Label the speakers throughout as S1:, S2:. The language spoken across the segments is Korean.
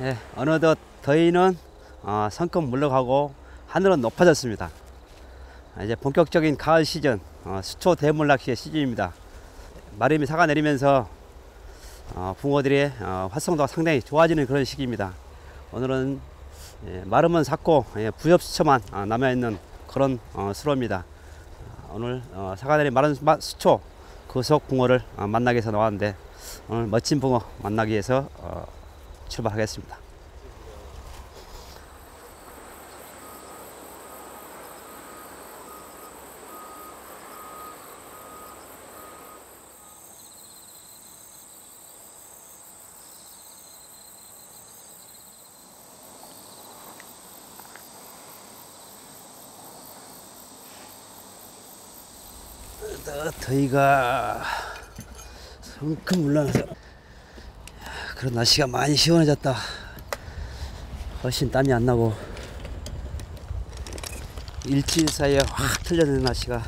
S1: 예, 어느덧 더위는 성큼 물러가고 하늘은 높아졌습니다. 이제 본격적인 가을 시즌, 수초 대물 낚시의 시즌입니다. 마름이 사가 내리면서 붕어들의 활성도가 상당히 좋아지는 그런 시기입니다. 오늘은 마름은 삭고 부엽 수초만 남아있는 그런 수로입니다. 오늘 사가 내린 마른 수초 그 속 붕어를 만나기 위해서 나왔는데, 오늘 멋진 붕어 만나기 위해서 출발하겠습니다. 더위가 성큼 물러나서 그런 날씨가 많이 시원해졌다. 훨씬 땀이 안 나고 일주일 사이에 확 틀려지는 날씨가.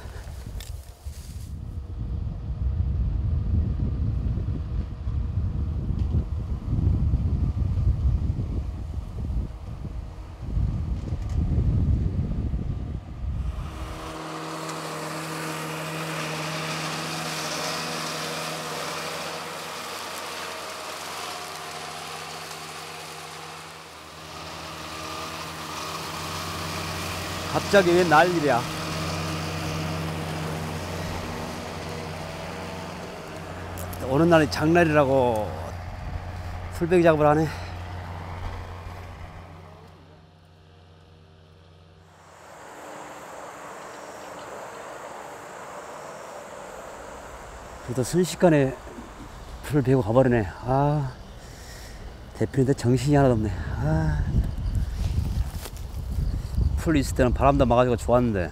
S1: 갑자기 왜 난리야? 오는 날이 장날이라고 풀베기 작업을 하네. 또 순식간에 풀을 베고 가버리네. 대표인데 정신이 하나도 없네. 풀 있을 때는 바람도 막아주고 좋았는데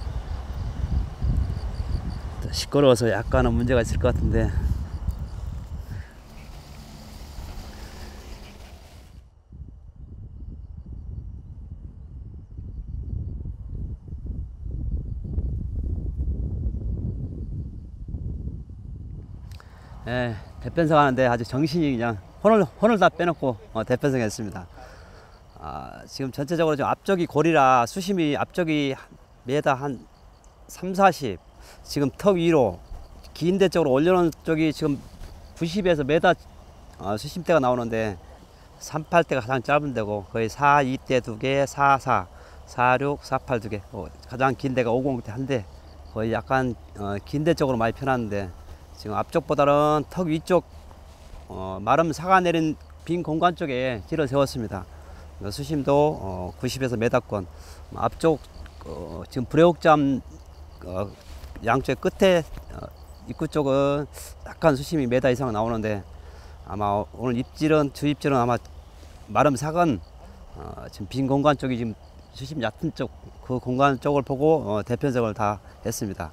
S1: 시끄러워서 약간은 문제가 있을 것 같은데. 대편성 하는데 아주 정신이 그냥 혼을 다 빼놓고 대편성 했습니다. 지금 전체적으로 좀 앞쪽이 고리라 수심이 앞쪽이 메다 한 3, 40, 지금 턱 위로 긴데 쪽으로 올려놓은 쪽이 지금 90에서 메다 수심대가 나오는데 38대가 가장 짧은 데고, 거의 42대 2개, 44, 46, 48 2개, 가장 긴 데가 50대 한 대, 거의 약간 긴데 쪽으로 많이 편하는데, 지금 앞쪽보다는 턱 위쪽 마름 사가 내린 빈 공간 쪽에 길을 세웠습니다. 수심도 90에서 메다권, 앞쪽 지금 불애옥잠 양쪽의 끝에 입구 쪽은 약간 수심이 메다 이상 나오는데, 아마 오늘 입질은 주입질은 아마 마름 사건 지금 빈 공간 쪽이 지금 수심 얕은 쪽 그 공간 쪽을 보고 대편성을 다 했습니다.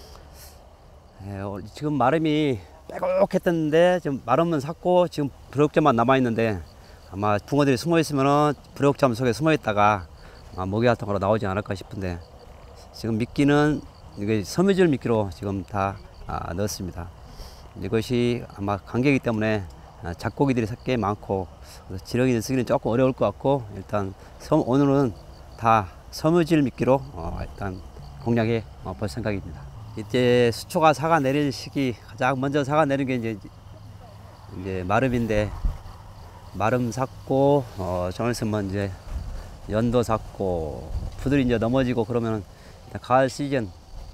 S1: 지금 마름이 빼곡했던데 지금 마름은 삭고 지금 불애옥잠만 남아 있는데, 아마 붕어들이 숨어 있으면은 불애옥잠 속에 숨어 있다가 먹이 같은 거로 나오지 않을까 싶은데, 지금 미끼는 이게 섬유질 미끼로 지금 다 넣었습니다. 이것이 아마 간격이기 때문에 잡고기들이 꽤 많고 지렁이를 쓰기는 조금 어려울 것 같고, 일단 오늘은 다 섬유질 미끼로 일단 공략해 볼 생각입니다. 이제 수초가 사가 내릴 시기, 가장 먼저 사가 내린 게 이제 마름인데, 마름 삭고 좀 있으면 이제 연도 삭고 부들이 이제 넘어지고 그러면 가을 시즌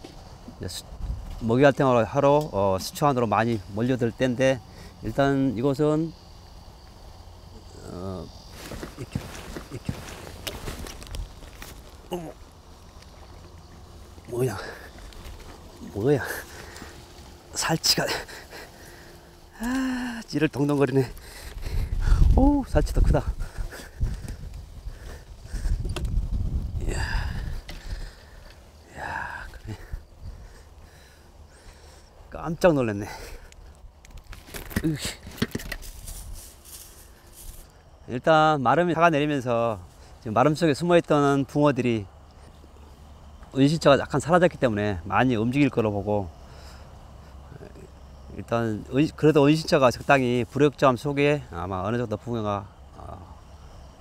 S1: 먹이 활동을 하러 수초 안으로 많이 몰려들 때인데, 일단 이곳은 이렇게 뭐야 살치가 찌를 동동거리네. 오, 살치도 크다. 그래. 깜짝 놀랐네. 일단 마름이 사가 내리면서 지금 마름 속에 숨어있던 붕어들이 은신처가 약간 사라졌기 때문에 많이 움직일 거로 보고, 일단 그래도 은신처가 적당히 불역점 속에 아마 어느 정도 붕어가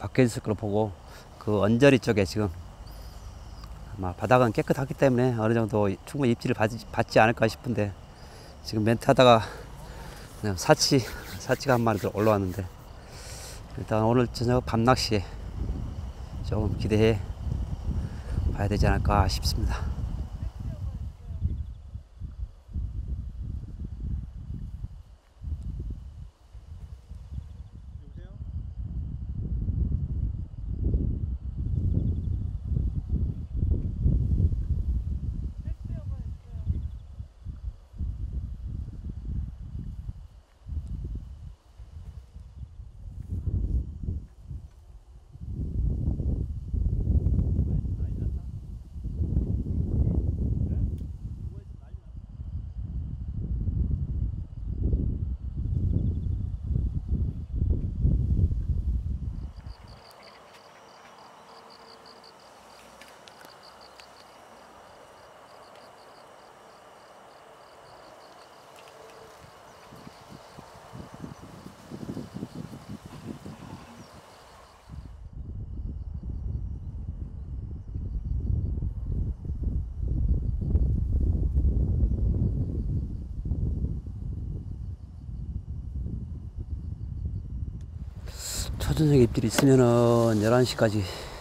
S1: 박혀 있을 걸로 보고 그 언저리 쪽에 지금 아마 바닥은 깨끗하기 때문에 어느 정도 충분히 입질을 받지 않을까 싶은데 지금 멘트 하다가 그냥 사치가 한 마리 더 올라왔는데 일단 오늘 저녁 밤낚시에 조금 기대해 봐야 되지 않을까 싶습니다. 초저녁 입질이 있으면은 11시까지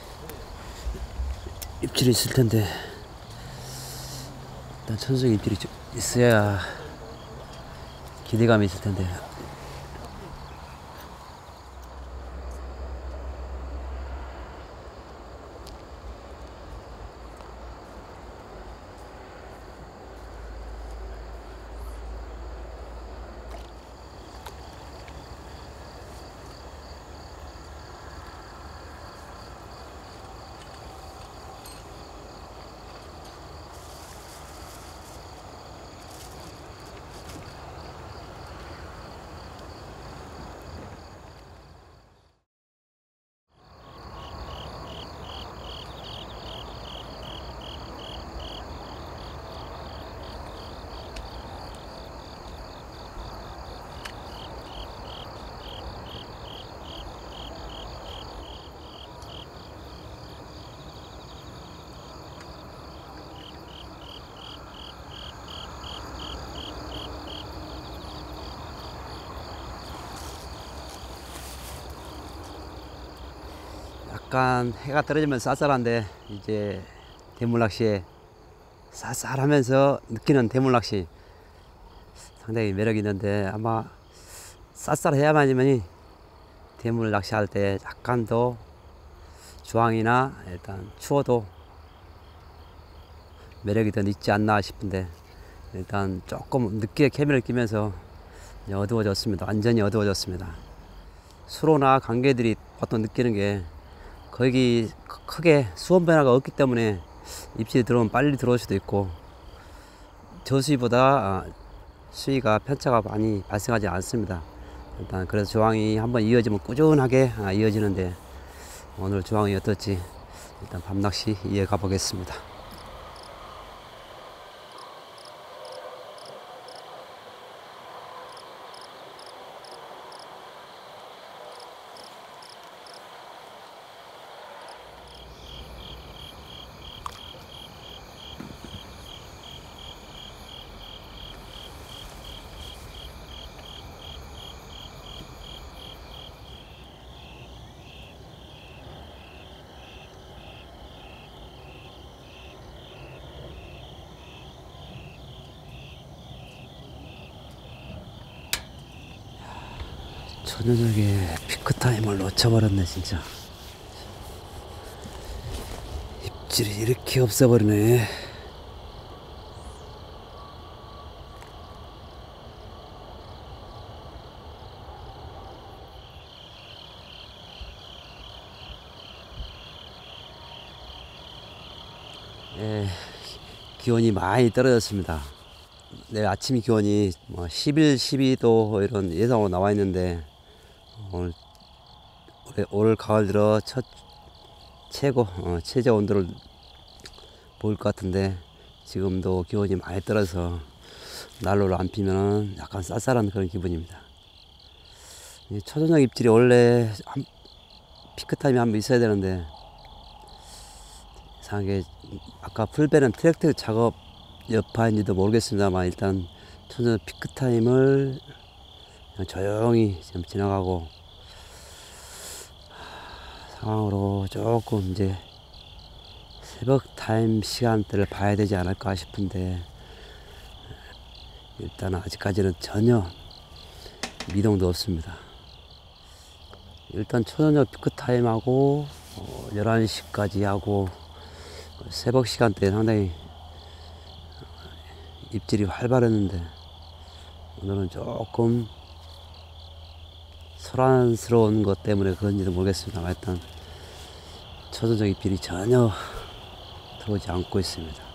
S1: 입질이 있을 텐데 일단 초저녁 입질이 있어야 기대감이 있을 텐데 약간 해가 떨어지면 쌀쌀한데 이제 대물낚시에 쌀쌀하면서 느끼는 대물낚시 상당히 매력이 있는데 아마 쌀쌀해야만이면 대물 낚시할 때 약간 더 주황이나 일단 추워도 매력이 더 있지 않나 싶은데 일단 조금 늦게 캐미를 끼면서 어두워졌습니다. 완전히 어두워졌습니다. 수로나 관계들이 보통 느끼는 게 거기 크게 수온 변화가 없기 때문에 입질이 들어오면 빨리 들어올 수도 있고 저수위보다 수위가 편차가 많이 발생하지 않습니다. 일단 그래서 조항이 한번 이어지면 꾸준하게 이어지는데 오늘 조항이 어떨지 일단 밤낚시 이어가 보겠습니다. 저녁에 피크타임을 놓쳐버렸네 진짜. 입질이 이렇게 없어버리네. 예, 기온이 많이 떨어졌습니다. 내일 아침 기온이 11, 12도 이런 예상으로 나와 있는데 올 가을 들어 첫 최고 최저 온도를 보일 것 같은데 지금도 기온이 많이 떨어져서 난로를 안 피면 약간 쌀쌀한 그런 기분입니다. 초저녁 입질이 원래 피크 타임이 한번 있어야 되는데 이상하게 아까 풀베는 트랙터 작업 여파인지도 모르겠습니다만 일단 초저녁 피크 타임을 그냥 조용히 지금 지나가고 상황으로 조금 이제 새벽 타임 시간대를 봐야 되지 않을까 싶은데 일단 아직까지는 전혀 미동도 없습니다. 일단 초저녁 피크 타임하고 11시까지 하고 새벽 시간대에 상당히 입질이 활발했는데 오늘은 조금 소란스러운 것 때문에 그런지도 모르겠습니다. 일단 초저녁 입질이 전혀 들어오지 않고 있습니다.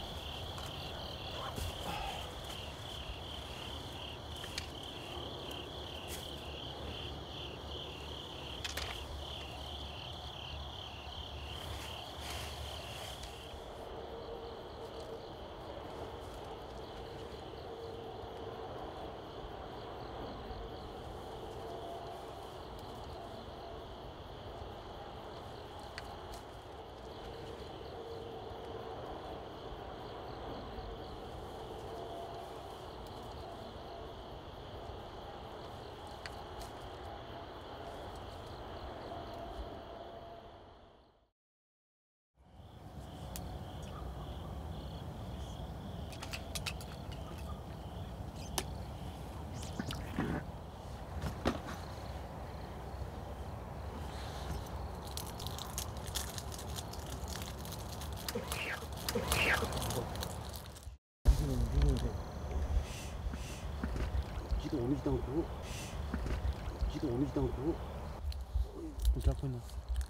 S1: 지도 오르지도 않고 지도 오르지도 않고
S2: 잡고 있나?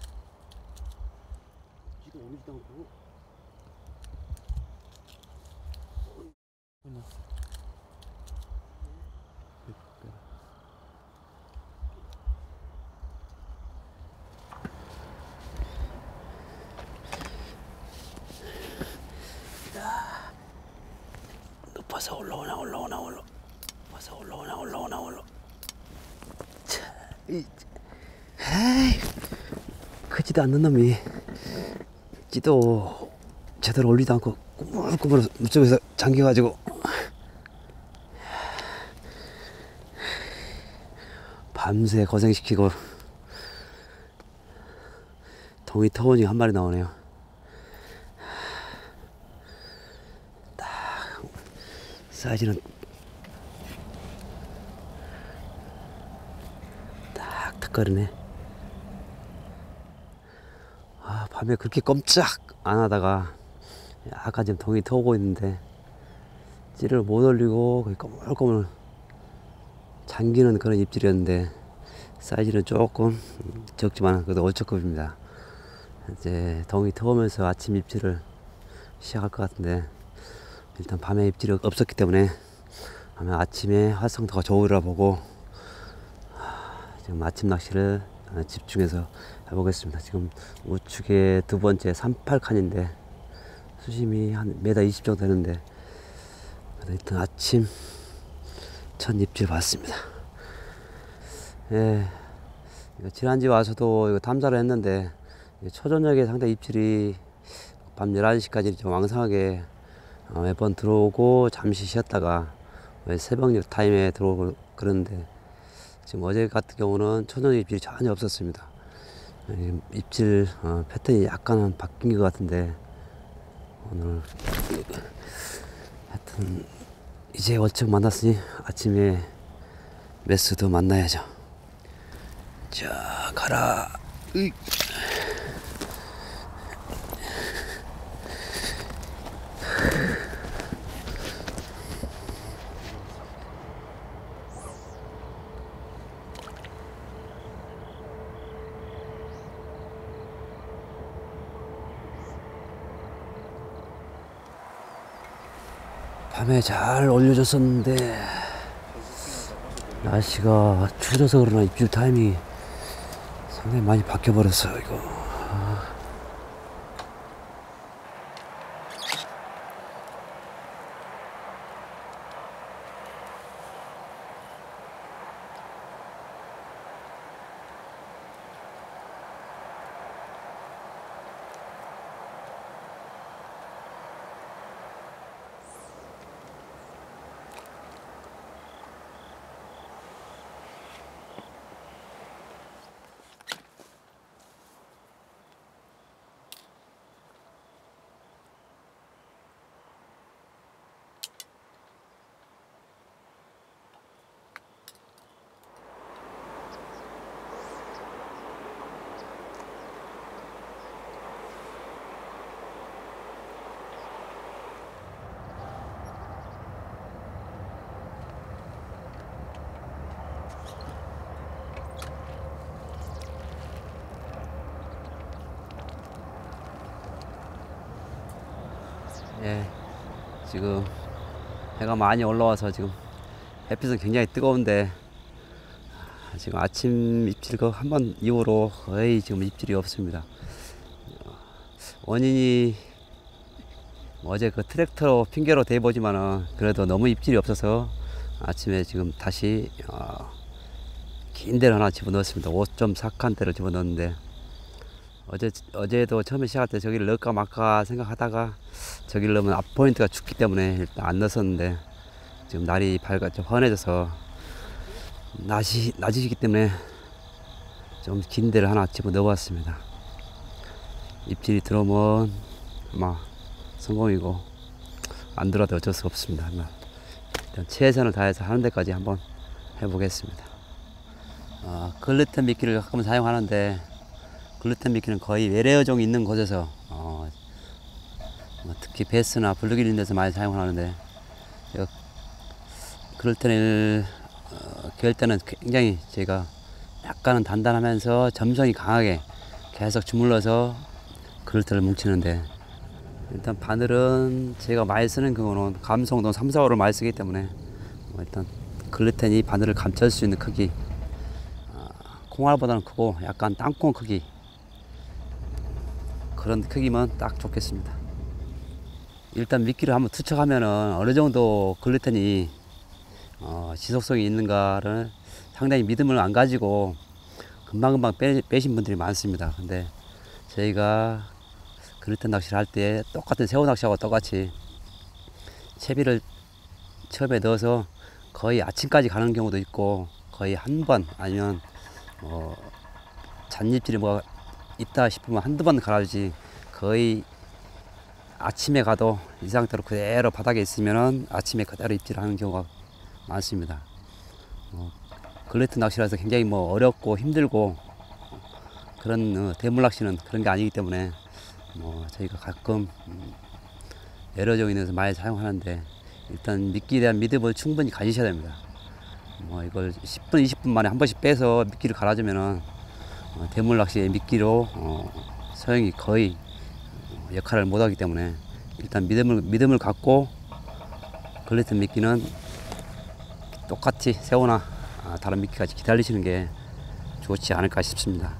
S1: 지도 오르지도 않고
S2: 있나?
S1: 높아서 올라오나 높아서 올라오나 에이, 크지도 않는 놈이 지도 제대로 올리도 않고 꾸물꾸물 물속에서 잠겨가지고 밤새 고생시키고 동이 터보니 한 마리 나오네요. 딱 사이즈는 딱 턱거리네. 아, 밤에 그렇게 꼼짝 안 하다가 아까 지금 동이 터오고 있는데 찌를 못 올리고 거의 꼬물꼬물 잠기는 그런 입질이었는데 사이즈는 조금 적지만 그래도 어처급입니다. 이제 동이 터오면서 아침 입질을 시작할 것 같은데 일단 밤에 입질이 없었기 때문에 아마 아침에 활성도가 좋으리라 보고 지금 아침 낚시를 집중해서 해보겠습니다. 지금 우측에 두 번째 38칸인데 수심이 한 1m 20 정도 되는데 일단 아침 첫 입질 봤습니다. 예, 지난주에 와서도 이거 탐사를 했는데 초저녁에 상당히 입질이 밤 11시까지 좀 왕성하게 몇 번 들어오고 잠시 쉬었다가 새벽 타임에 들어오고 그러는데 지금 어제 같은 경우는 초저녁 입질이 전혀 없었습니다. 입질 패턴이 약간은 바뀐 것 같은데 오늘 하여튼 이제 월척 만났으니 아침에 메스도 만나야죠. 자, 가라. 으이. 밤에 잘 올려줬었는데 날씨가 추워져서 그러나 입질 타임이 상당히 많이 바뀌어버렸어요. 이거 예, 지금 해가 많이 올라와서 지금 햇빛은 굉장히 뜨거운데 지금 아침 입질 그 한 번 이후로 거의 지금 입질이 없습니다. 원인이 어제 그 트랙터 핑계로 대보지만은 그래도 너무 입질이 없어서 아침에 지금 다시 긴 데를 하나 집어넣었습니다. 5.4칸대를 집어넣었는데 어제도 처음에 시작할 때 저기를 넣을까 말까 생각하다가 저기를 넣으면 앞 포인트가 춥기 때문에 일단 안 넣었었는데 지금 날이 좀 환해져서 낮이기 때문에 좀 긴 데를 하나 집어 넣어봤습니다. 입질이 들어오면 아마 성공이고 안 들어도 어쩔 수 없습니다. 일단 최선을 다해서 하는 데까지 한번 해보겠습니다. 글루텐 미끼를 가끔 사용하는데 글루텐 미끼는 거의 외래어종이 있는 곳에서 특히 베스나 블루길 있는 데서 많이 사용하는데 글루텐을 기를 때는 굉장히 제가 약간은 단단하면서 점성이 강하게 계속 주물러서 글루텐을 뭉치는데 일단 바늘은 제가 많이 쓰는 경우는 감성동 3, 4호를 많이 쓰기 때문에 일단 글루텐이 바늘을 감찰 수 있는 크기 콩알보다는 크고 약간 땅콩 크기 그런 크기면 딱 좋겠습니다. 일단 미끼를 한번 투척하면은 어느 정도 글루텐이 지속성이 있는가를 상당히 믿음을 안 가지고 금방금방 빼신 분들이 많습니다. 근데 저희가 글루텐 낚시를 할 때 똑같은 새우 낚시하고 똑같이 채비를 처음에 넣어서 거의 아침까지 가는 경우도 있고 거의 한 번 아니면 잔입질이 뭐가 있다 싶으면 한두 번 갈아주지 거의 아침에 가도 이 상태로 그대로 바닥에 있으면은 아침에 그대로 입질하는 경우가 많습니다. 글루텐 낚시라서 굉장히 어렵고 힘들고 그런 대물 낚시는 그런 게 아니기 때문에 저희가 가끔 외래어종이 있어서 많이 사용하는데 일단 미끼에 대한 믿음을 충분히 가지셔야 됩니다. 이걸 10분, 20분 만에 한 번씩 빼서 미끼를 갈아주면은 대물 낚시의 미끼로 소용이 거의 역할을 못하기 때문에 일단 믿음을 갖고 글루텐 미끼는 똑같이 새우나 다른 미끼까지 기다리시는 게 좋지 않을까 싶습니다.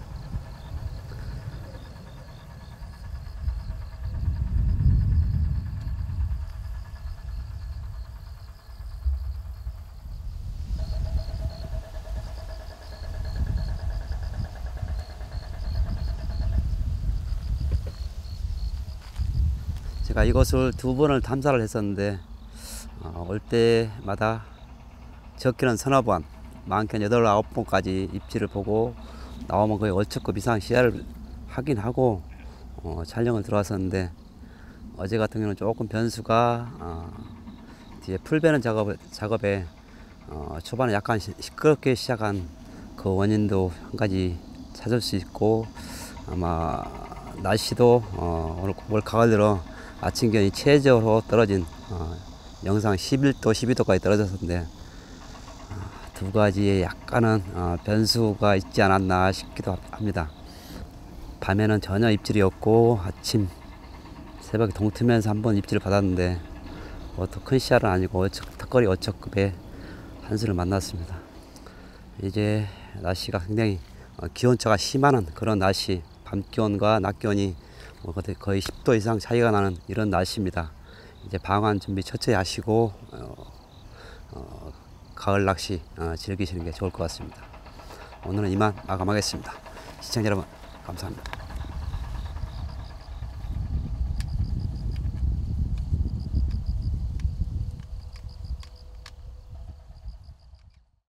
S1: 제가 이곳을 2번을 탐사를 했었는데 올 때마다 적게는 서너 번, 많게는 8, 9번까지 입질을 보고 나오면 거의 얼척급 이상 시야를 확인하고 촬영을 들어왔었는데 어제 같은 경우는 조금 변수가 뒤에 풀 베는 작업에 초반에 약간 시끄럽게 시작한 그 원인도 한 가지 찾을 수 있고 아마 날씨도 올 가을 들어 아침 기온이 최저로 떨어진 영상 11도, 12도까지 떨어졌었는데 두 가지의 약간은 변수가 있지 않았나 싶기도 합니다. 밤에는 전혀 입질이 없고 아침 새벽에 동트면서 한번 입질을 받았는데 그것도 큰 시야는 아니고 턱걸이 어척급의 한 수를 만났습니다. 이제 날씨가 굉장히 기온차가 심한 그런 날씨, 밤 기온과 낮 기온이 거의 10도 이상 차이가 나는 이런 날씨입니다. 이제 방한 준비 철저히 하시고 가을 낚시 즐기시는 게 좋을 것 같습니다. 오늘은 이만 마감하겠습니다. 시청자 여러분 감사합니다.